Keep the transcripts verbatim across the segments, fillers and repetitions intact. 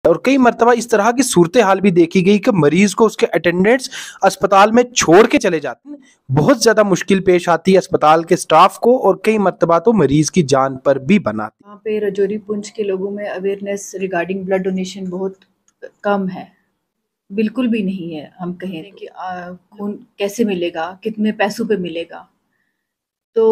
और कई मर्तबा इस तरह की सूरत हाल भी देखी गई कि मरीज को उसके अटेंडेंट्स अस्पताल में छोड़ के चले जाते हैं। बहुत ज्यादा मुश्किल पेश आती है अस्पताल के स्टाफ को और कई मर्तबा तो मरीज की जान पर भी बनाती है। यहाँ पे राजौरी पुंछ के लोगों में अवेयरनेस रिगार्डिंग ब्लड डोनेशन बहुत कम है, बिल्कुल भी नहीं है। हम कहें कि आ, खून कैसे मिलेगा, कितने पैसों पे मिलेगा। तो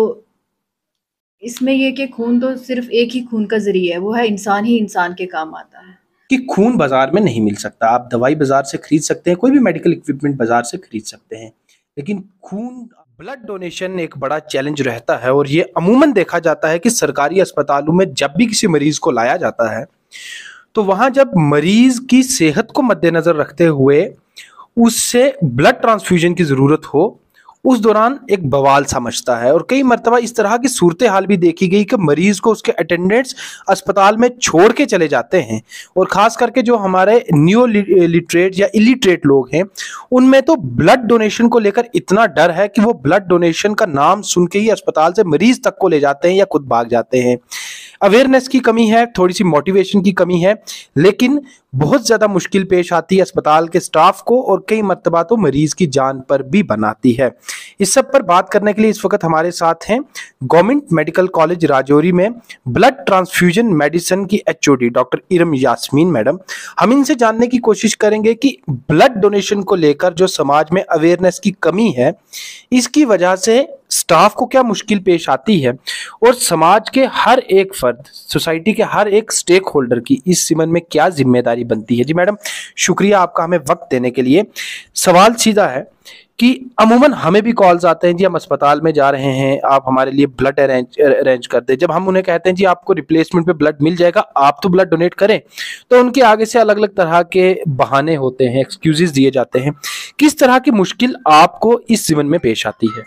इसमें ये कि खून तो सिर्फ एक ही खून का जरिया है, वो है इंसान ही इंसान के काम आता है। कि खून बाजार में नहीं मिल सकता, आप दवाई बाजार से खरीद सकते हैं, कोई भी मेडिकल इक्विपमेंट बाजार से खरीद सकते हैं, लेकिन खून ब्लड डोनेशन एक बड़ा चैलेंज रहता है। और ये अमूमन देखा जाता है कि सरकारी अस्पतालों में जब भी किसी मरीज को लाया जाता है तो वहां जब मरीज की सेहत को मद्देनजर रखते हुए उससे ब्लड ट्रांसफ्यूजन की जरूरत हो, उस दौरान एक बवाल समझता है। और कई मर्तबा इस तरह की सूरत हाल भी देखी गई कि मरीज को उसके अटेंडेंट्स अस्पताल में छोड़ के चले जाते हैं। और खास करके जो हमारे न्यू लिटरेट या इलिटरेट लोग हैं उनमें तो ब्लड डोनेशन को लेकर इतना डर है कि वो ब्लड डोनेशन का नाम सुन के ही अस्पताल से मरीज तक को ले जाते हैं या खुद भाग जाते हैं। अवेयरनेस की कमी है, थोड़ी सी मोटिवेशन की कमी है, लेकिन बहुत ज्यादा मुश्किल पेश आती है अस्पताल के स्टाफ को और कई मर्तबा तो मरीज की जान पर भी बनाती है। इस सब पर बात करने के लिए इस वक्त हमारे साथ हैं गवर्नमेंट मेडिकल कॉलेज राजौरी में ब्लड ट्रांसफ्यूजन मेडिसिन की HOD doctor Iram Yasmeen madam. हम इनसे जानने की कोशिश करेंगे कि ब्लड डोनेशन को लेकर जो समाज में अवेयरनेस की कमी है, इसकी वजह से स्टाफ को क्या मुश्किल पेश आती है और समाज के हर एक फर्द, सोसाइटी के हर एक स्टेक होल्डर की इस सिमन में क्या जिम्मेदारी बनती है। जी मैडम, शुक्रिया आपका हमें वक्त देने के लिए। सवाल सीधा है कि अमूमन हमें भी कॉल्स आते हैं, जी हम अस्पताल में जा रहे हैं, आप हमारे लिए ब्लड अरेंज अरेंज कर दें। जब हम उन्हें कहते हैं जी आपको रिप्लेसमेंट पे ब्लड मिल जाएगा, आप तो ब्लड डोनेट करें, तो उनके आगे से अलग अलग तरह के बहाने होते हैं, एक्सक्यूजेस दिए जाते हैं। किस तरह की मुश्किल आपको इस जीवन में पेश आती है?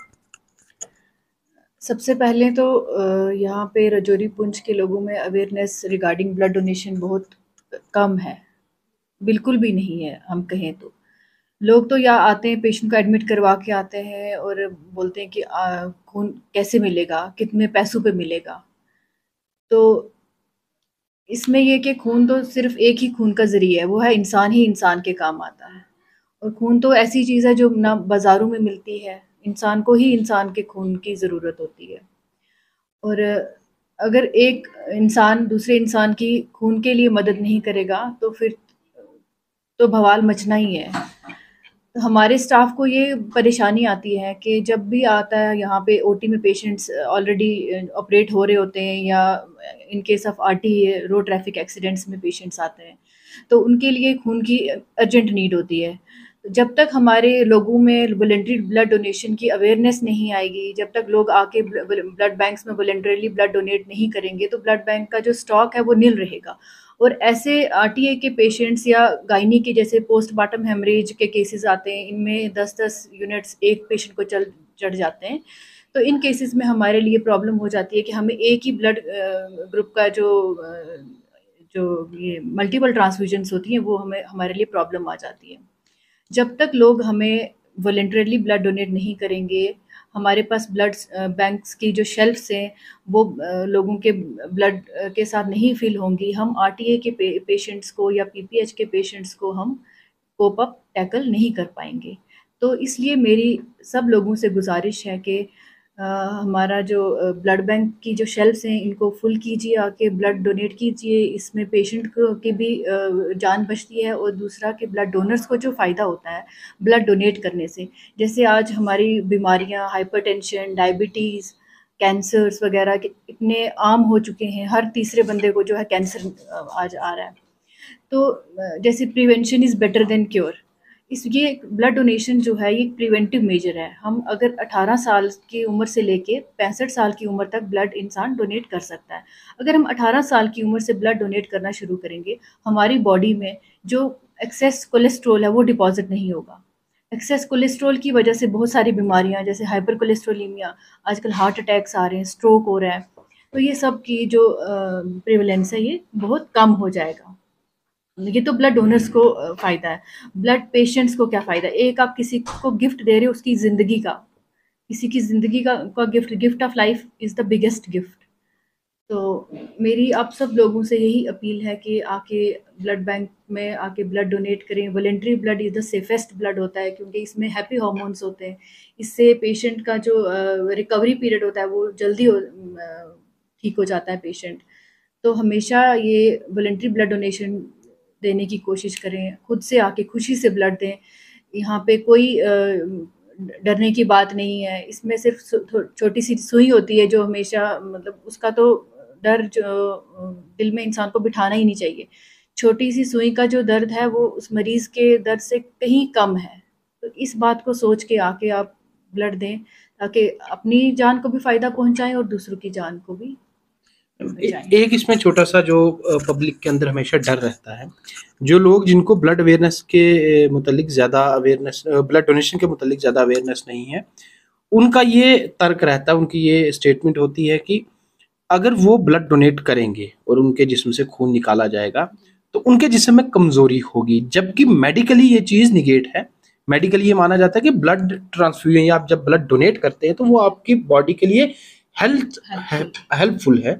सबसे पहले तो यहाँ पे राजौरी पुंछ के लोगों में अवेयरनेस रिगार्डिंग ब्लड डोनेशन बहुत कम है, बिल्कुल भी नहीं है। हम कहें तो लोग तो या आते हैं, पेशेंट को एडमिट करवा के आते हैं और बोलते हैं कि आ, खून कैसे मिलेगा, कितने पैसों पे मिलेगा। तो इसमें ये कि खून तो सिर्फ एक ही खून का जरिया है, वो है इंसान ही इंसान के काम आता है। और खून तो ऐसी चीज़ है जो ना बाज़ारों में मिलती है, इंसान को ही इंसान के खून की ज़रूरत होती है। और अगर एक इंसान दूसरे इंसान की खून के लिए मदद नहीं करेगा तो फिर तो बवाल मचना ही है। तो हमारे स्टाफ को ये परेशानी आती है कि जब भी आता है यहाँ पे ओटी में पेशेंट्स ऑलरेडी ऑपरेट हो रहे होते हैं या in case of RT road traffic accidents में पेशेंट्स आते हैं, तो उनके लिए खून की अर्जेंट नीड होती है। तो जब तक हमारे लोगों में वॉलंटरी ब्लड डोनेशन की अवेयरनेस नहीं आएगी, जब तक लोग आके ब्लड बैंक्स में वॉलंटरीली ब्लड डोनेट नहीं करेंगे, तो ब्लड बैंक का जो स्टॉक है वो नील रहेगा। और ऐसे आरटीए के पेशेंट्स या गायनी के जैसे पोस्टमार्टम हेमरेज के केसेस आते हैं, इनमें दस दस यूनिट्स एक पेशेंट को चल चढ़ जाते हैं। तो इन केसेस में हमारे लिए प्रॉब्लम हो जाती है कि हमें एक ही ब्लड ग्रुप का जो जो ये मल्टीपल ट्रांसफ्यूजन्स होती हैं वो हमें हमारे लिए प्रॉब्लम आ जाती है। जब तक लोग हमें वॉलंटरीली ब्लड डोनेट नहीं करेंगे, हमारे पास ब्लड बैंक्स की जो शेल्फ्स हैं वो लोगों के ब्लड के साथ नहीं फिल होंगी, हम आरटीए के पे, पेशेंट्स को या पीपीएच के पेशेंट्स को हम कोप अप टैकल नहीं कर पाएंगे। तो इसलिए मेरी सब लोगों से गुजारिश है कि हमारा जो ब्लड बैंक की जो शेल्फ्स हैं इनको फुल कीजिए, आके ब्लड डोनेट कीजिए। इसमें पेशेंट को की भी जान बचती है और दूसरा कि ब्लड डोनर्स को जो फ़ायदा होता है ब्लड डोनेट करने से। जैसे आज हमारी बीमारियां हाइपरटेंशन, डायबिटीज़, कैंसर्स वगैरह के इतने आम हो चुके हैं, हर तीसरे बंदे को जो है कैंसर आज आ रहा है। तो जैसे prevention is better than cure, इस ये ब्लड डोनेशन जो है ये प्रिवेंटिव मेजर है। हम अगर अठारह साल की उम्र से लेके पैंसठ साल की उम्र तक ब्लड इंसान डोनेट कर सकता है। अगर हम अठारह साल की उम्र से ब्लड डोनेट करना शुरू करेंगे, हमारी बॉडी में जो एक्सेस कोलेस्ट्रोल है वो डिपॉजिट नहीं होगा। एक्सेस कोलेस्ट्रोल की वजह से बहुत सारी बीमारियां जैसे हाइपर कोलेस्ट्रोलीमिया, आजकल हार्ट अटैक्स आ रहे हैं, स्ट्रोक हो रहा है, तो ये सब की जो प्रिवलेंस है ये बहुत कम हो जाएगा। ये तो ब्लड डोनर्स को फ़ायदा है, ब्लड पेशेंट्स को क्या फ़ायदा? एक आप किसी को गिफ्ट दे रहे हो उसकी ज़िंदगी का, किसी की ज़िंदगी का, का gift gift of life is the biggest gift. तो मेरी आप सब लोगों से यही अपील है कि आके ब्लड बैंक में आके ब्लड डोनेट करें। Voluntary blood is the safest blood होता है, क्योंकि इसमें हैप्पी हार्मोन्स होते हैं। इससे पेशेंट का जो रिकवरी पीरियड होता है वो जल्दी हो अ, ठीक हो जाता है पेशेंट। तो हमेशा ये वॉलंटरी ब्लड डोनेशन देने की कोशिश करें, खुद से आके खुशी से ब्लड दें। यहाँ पे कोई अ, डरने की बात नहीं है। इसमें सिर्फ छोटी सी सुई होती है जो हमेशा, मतलब उसका तो डर जो दिल में इंसान को बिठाना ही नहीं चाहिए। छोटी सी सुई का जो दर्द है वो उस मरीज के दर्द से कहीं कम है। तो इस बात को सोच के आके आप ब्लड दें, ताकि अपनी जान को भी फायदा पहुंचाएं और दूसरों की जान को भी ए, बचाएं। एक इसमें छोटा सा जो पब्लिक के अंदर हमेशा डर रहता है, जो लोग जिनको ब्लड अवेयरनेस के मुतालिक ज़्यादा अवेयरनेस, ब्लड डोनेशन के मुतालिक ज़्यादा अवेयरनेस नहीं है, उनका ये तर्क रहता है, उनकी ये स्टेटमेंट होती है कि अगर वो ब्लड डोनेट करेंगे और उनके जिस्म से खून निकाला जाएगा तो उनके जिस्म में कमजोरी होगी, जबकि मेडिकली ये चीज़ निगेट है। मेडिकली ये माना जाता है कि ब्लड ट्रांसफ्यूजन या आप जब ब्लड डोनेट करते हैं तो वो आपकी बॉडी के लिए हेल्थ हेल्पफुल। हेल्पफुल है।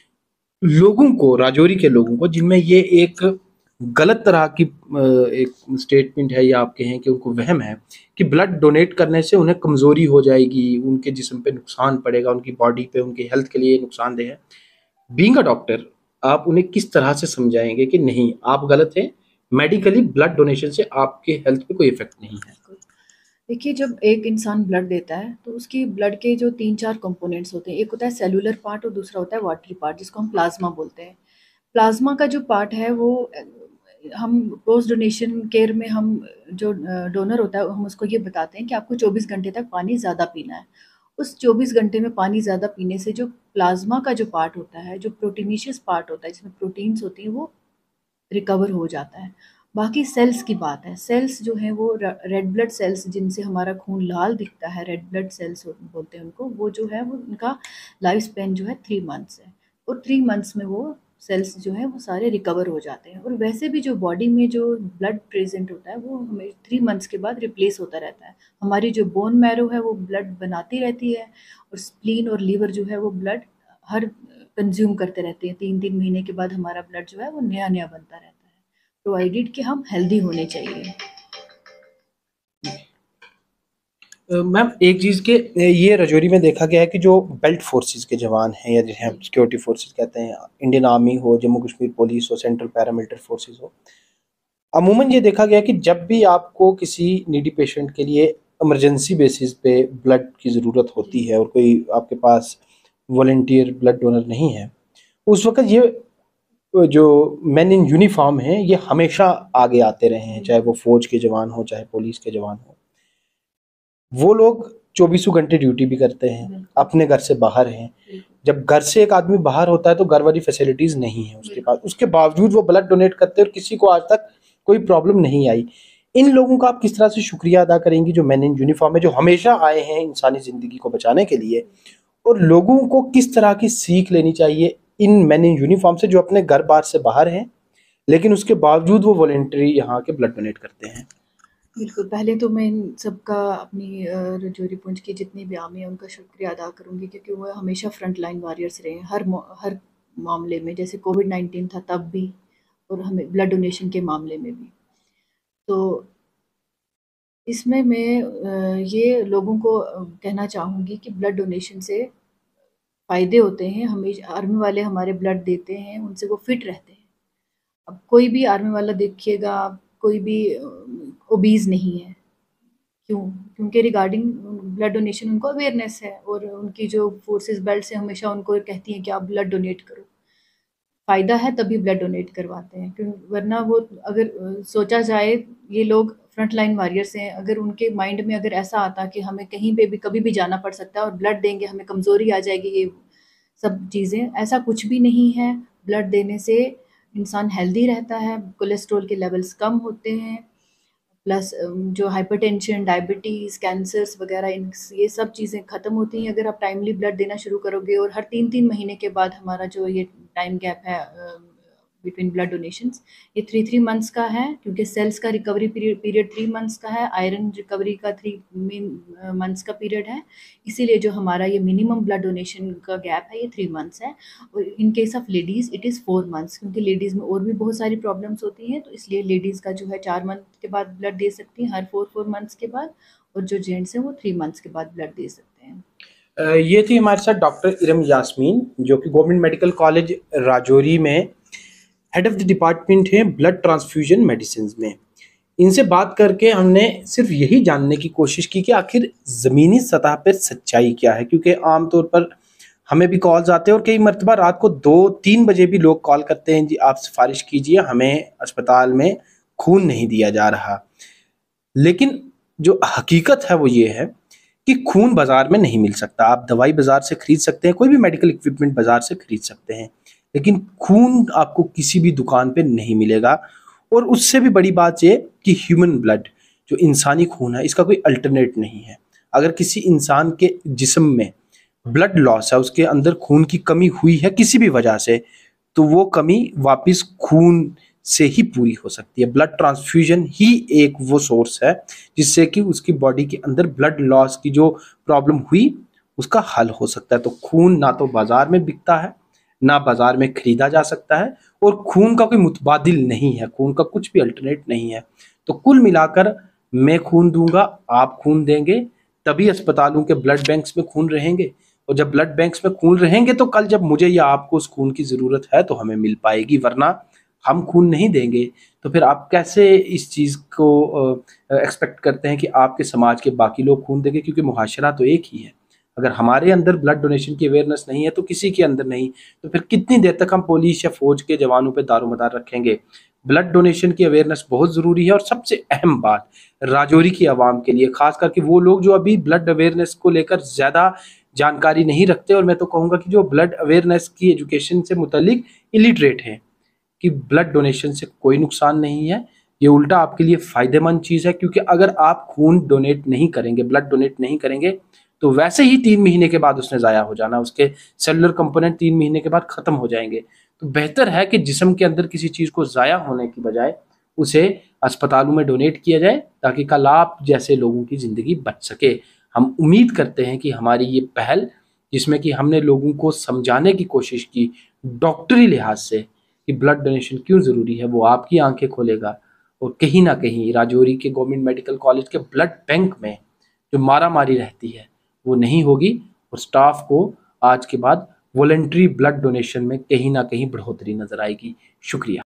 लोगों को, राजौरी के लोगों को जिनमें ये एक गलत तरह की अ, एक स्टेटमेंट है या आप कहें कि उनको वहम है कि ब्लड डोनेट करने से उन्हें कमजोरी हो जाएगी, उनके जिस्म पे नुकसान पड़ेगा, उनकी बॉडी पे, उनकी हेल्थ के लिए नुकसानदेह है। बीइंग अ डॉक्टर, आप उन्हें किस तरह से समझाएंगे कि नहीं, आप गलत हैं, मेडिकली ब्लड डोनेशन से आपके हेल्थ पे कोई इफेक्ट नहीं है? देखिए, जब एक इंसान ब्लड देता है तो उसकी ब्लड के जो तीन चार कंपोनेंट्स होते हैं, एक होता है सेलुलर पार्ट और दूसरा होता है वाटरी पार्ट, जिसको हम प्लाज्मा बोलते हैं। प्लाज्मा का जो पार्ट है वो अ, हम पोस्ट डोनेशन केयर में हम जो डोनर होता है हम उसको ये बताते हैं कि आपको चौबीस घंटे तक पानी ज़्यादा पीना है। उस चौबीस घंटे में पानी ज़्यादा पीने से जो प्लाज्मा का जो पार्ट होता है, जो प्रोटीनिशियस पार्ट होता है जिसमें प्रोटीन्स होती हैं, वो रिकवर हो जाता है। बाकी सेल्स की बात है, सेल्स जो हैं वो र रेड ब्लड सेल्स, जिनसे हमारा खून लाल दिखता है, रेड ब्लड सेल्स हो बोलते हैं उनको, वो जो है वो उनका लाइफ स्पैन जो है थ्री मंथ्स है, और थ्री मंथ्स में वो सेल्स जो हैं वो सारे रिकवर हो जाते हैं। और वैसे भी जो बॉडी में जो ब्लड प्रेज़ेंट होता है वो हमें थ्री मंथ्स के बाद रिप्लेस होता रहता है। हमारी जो बोन मैरो है वो ब्लड बनाती रहती है, और स्प्लीन और लीवर जो है वो ब्लड हर कंज़्यूम करते रहते हैं। तीन तीन महीने के बाद हमारा ब्लड जो है वो नया-नया बनता रहता है, प्रोवाइडेड कि हम हेल्दी होने चाहिए। अ, मैम एक चीज़ के अ, ये राजौरी में देखा गया है कि जो बेल्ट फोर्सेस के जवान हैं या जिन्हें हम जी। सिक्योरिटी फोर्सेस कहते हैं, इंडियन आर्मी हो, जम्मू कश्मीर पुलिस हो, सेंट्रल पैरामिलिट्री फोर्सेस हो, अमूमन ये देखा गया है कि जब भी आपको किसी नीडी पेशेंट के लिए इमरजेंसी बेसिस पे ब्लड की ज़रूरत होती जी। है और कोई आपके पास वॉलंटियर ब्लड डोनर नहीं है, उस वक़्त ये अ, जो मेन इन यूनिफ़ॉर्म हैं, ये हमेशा आगे आते रहे हैं, चाहे वो बिल्कुल। फ़ौज के जवान हों, चाहे पुलिस के जवान हों। वो लोग चौबीसों घंटे ड्यूटी भी करते हैं, बिल्कुल। अपने घर से बाहर हैं। बिल्कुल। जब घर से एक आदमी बाहर होता है तो घर वाली फैसिलिटीज़ नहीं है उसके पास, बिल्कुल। उसके बावजूद वो ब्लड डोनेट करते हैं और किसी को आज तक कोई प्रॉब्लम नहीं आई। इन लोगों का आप किस तरह से शुक्रिया अदा करेंगी जो मेन इन यूनिफ़ॉर्म है, जो हमेशा आए हैं इंसानी ज़िंदगी को बचाने के लिए? और लोगों को किस तरह की सीख लेनी चाहिए इन मेन इन यूनिफ़ॉर्म से जो अपने घर-बार से बाहर हैं, लेकिन उसके बावजूद वो वॉलंटरी यहाँ के ब्लड डोनेट करते हैं? बिल्कुल, पहले तो मैं इन सबका अपनी अ, रजौरी पुंज की जितनी भी आर्मी है उनका शुक्रिया अदा करूँगी, क्योंकि वो हमेशा फ्रंट लाइन वॉरियर्स रहे हैं हर मौ हर मामले में। जैसे कोविड नाइनटीन था तब भी, और हमें ब्लड डोनेशन के मामले में भी। तो इसमें मैं अ, ये लोगों को अ, कहना चाहूँगी कि ब्लड डोनेशन से फ़ायदे होते हैं। हमेशा आर्मी वाले हमारे ब्लड देते हैं, उनसे वो फिट रहते हैं। अब कोई भी आर्मी वाला देखिएगा, कोई भी ओबीज़ नहीं है। क्यों? क्योंकि रिगार्डिंग ब्लड डोनेशन उनको अवेयरनेस है, और उनकी जो फोर्सेस बेल्ट से हमेशा उनको कहती हैं कि आप ब्लड डोनेट करो। फ़ायदा है तभी ब्लड डोनेट करवाते हैं, क्यों, वरना वो अगर अ, सोचा जाए, ये लोग फ्रंट लाइन वॉरियर्स हैं, अगर उनके माइंड में अगर ऐसा आता कि हमें कहीं पे भी कभी भी जाना पड़ सकता है और ब्लड देंगे हमें कमज़ोरी आ जाएगी, ये सब चीज़ें, ऐसा कुछ भी नहीं है। ब्लड देने से इंसान हेल्दी रहता है, कोलेस्ट्रॉल के लेवल्स कम होते हैं, प्लस जो हाइपरटेंशन, डायबिटीज़, कैंसर्स वगैरह, इन ये सब चीज़ें ख़त्म होती हैं अगर आप टाइमली ब्लड देना शुरू करोगे। और हर तीन तीन महीने के बाद हमारा जो ये टाइम गैप है बिटवीन ब्लड डोनेशंस। ये थ्री थ्री मंथ्स का है क्योंकि सेल्स का recovery period period three months का है, आयरन रिकवरी का थ्री मंथ्स का पीरियड है, इसीलिए जो हमारा ये मिनिमम ब्लड डोनेशन का गैप है ये थ्री मंथ्स है। और in case of ladies it is four months, क्योंकि लेडीज़ में और भी बहुत सारी प्रॉब्लम्स होती हैं, तो इसलिए लेडीज़ का जो है चार मंथ के बाद ब्लड दे सकती हैं, हर फोर फोर मंथ्स के बाद, और जो जेंट्स हैं वो थ्री मंथ्स के बाद ब्लड दे सकते हैं। अ, ये थी हमारे साथ डॉक्टर इरम यास्मीन, जो कि गवर्नमेंट मेडिकल कॉलेज राजौरी में हेड ऑफ द डिपार्टमेंट है ब्लड ट्रांसफ्यूजन मेडिसिन में। इनसे बात करके हमने सिर्फ यही जानने की कोशिश की कि आखिर ज़मीनी सतह पर सच्चाई क्या है, क्योंकि आमतौर पर हमें भी कॉल्स आते हैं और कई मरतबा रात को दो तीन बजे भी लोग कॉल करते हैं, जी आप सिफारिश कीजिए, हमें अस्पताल में खून नहीं दिया जा रहा। लेकिन जो हकीकत है वो ये है कि खून बाजार में नहीं मिल सकता। आप दवाई बाजार से खरीद सकते हैं, कोई भी मेडिकल इक्विपमेंट बाजार से खरीद सकते हैं, लेकिन खून आपको किसी भी दुकान पे नहीं मिलेगा। और उससे भी बड़ी बात ये कि ह्यूमन ब्लड, जो इंसानी खून है, इसका कोई अल्टरनेट नहीं है। अगर किसी इंसान के जिस्म में ब्लड लॉस है, उसके अंदर खून की कमी हुई है किसी भी वजह से, तो वो कमी वापस खून से ही पूरी हो सकती है। ब्लड ट्रांसफ्यूजन ही एक वो सोर्स है जिससे कि उसकी बॉडी के अंदर ब्लड लॉस की जो प्रॉब्लम हुई उसका हल हो सकता है। तो खून ना तो बाजार में बिकता है, ना बाजार में खरीदा जा सकता है, और खून का कोई मुतबादिल नहीं है, खून का कुछ भी अल्टरनेट नहीं है। तो कुल मिलाकर मैं खून दूंगा, आप खून देंगे, तभी अस्पतालों के ब्लड बैंक्स में खून रहेंगे, और जब ब्लड बैंक्स में खून रहेंगे तो कल जब मुझे या आपको उस खून की ज़रूरत है तो हमें मिल पाएगी। वरना हम खून नहीं देंगे तो फिर आप कैसे इस चीज़ को एक्सपेक्ट करते हैं कि आपके समाज के बाकी लोग खून देंगे, क्योंकि मुहाशरा तो एक ही है। अगर हमारे अंदर ब्लड डोनेशन की अवेयरनेस नहीं है तो किसी के अंदर नहीं, तो फिर कितनी देर तक हम पुलिस या फौज के जवानों पे दारोमदार रखेंगे। ब्लड डोनेशन की अवेयरनेस बहुत ज़रूरी है। और सबसे अहम बात राजौरी की आवाम के लिए, खास करके वो लोग जो अभी ब्लड अवेयरनेस को लेकर ज़्यादा जानकारी नहीं रखते, और मैं तो कहूँगा कि जो ब्लड अवेयरनेस की एजुकेशन से मुतल्लिक इलिटरेट हैं, कि ब्लड डोनेशन से कोई नुकसान नहीं है, ये उल्टा आपके लिए फ़ायदेमंद चीज़ है। क्योंकि अगर आप खून डोनेट नहीं करेंगे, ब्लड डोनेट नहीं करेंगे, तो वैसे ही तीन महीने के बाद उसने ज़ाया हो जाना, उसके सेलुलर कंपोनेंट तीन महीने के बाद ख़त्म हो जाएंगे। तो बेहतर है कि जिस्म के अंदर किसी चीज़ को ज़ाया होने की बजाय उसे अस्पतालों में डोनेट किया जाए, ताकि कल आप जैसे लोगों की ज़िंदगी बच सके। हम उम्मीद करते हैं कि हमारी ये पहल, जिसमें कि हमने लोगों को समझाने की कोशिश की डॉक्टरी लिहाज से कि ब्लड डोनेशन क्यों ज़रूरी है, वो आपकी आंखें खोलेगा। और कहीं ना कहीं राजौरी के गवर्नमेंट मेडिकल कॉलेज के ब्लड बैंक में जो मारा मारी रहती है वो नहीं होगी, और स्टाफ को आज के बाद वॉलंटरी ब्लड डोनेशन में कहीं ना कहीं बढ़ोतरी नज़र आएगी। शुक्रिया।